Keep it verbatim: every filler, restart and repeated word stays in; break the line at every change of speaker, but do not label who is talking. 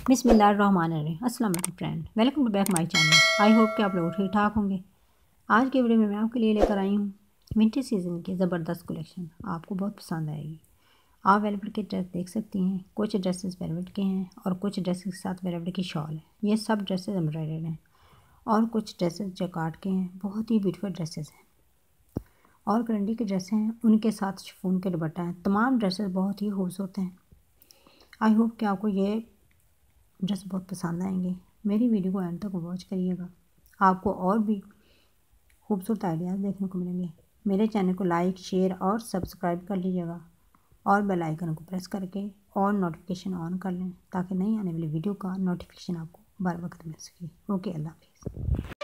बिस्मिल्लाहिर्रहमानिर्रहीम। अस्सलाम वालेकुम friend, welcome to back my channel. I hope कि आप लोग ठीक ठाक होंगे। आज के वीडियो में मैं आपके लिए लेकर आई हूँ विंटर सीज़न की ज़बरदस्त कलेक्शन। आपको बहुत पसंद आएगी। आप वेलवेट के ड्रेस देख सकती हैं। कुछ ड्रेसेस वेलवेट के हैं और कुछ ड्रेसेस के साथ वेलवेट की शॉल है। ये सब ड्रेसेस एम्ब्रॉयडर्ड हैं और कुछ ड्रेसेस जकार्ड के हैं। बहुत ही ब्यूटीफुल ड्रेसेस हैं और करंडी के ड्रेस हैं, उनके साथ शिफॉन के दुपट्टा हैं। तमाम ड्रेसेस बहुत ही खूबसूरत हैं। आई होप कि आपको ये ड्रेस बहुत पसंद आएंगे। मेरी वीडियो को एंड तक वॉच करिएगा, आपको और भी खूबसूरत आइडियाज़ देखने को मिलेंगे। मेरे चैनल को लाइक, शेयर और सब्सक्राइब कर लीजिएगा और बेल आइकन को प्रेस करके और नोटिफिकेशन ऑन कर लें ताकि नई आने वाली वीडियो का नोटिफिकेशन आपको बर वक्त मिल सके। ओके, अल्लाह हाफिज़।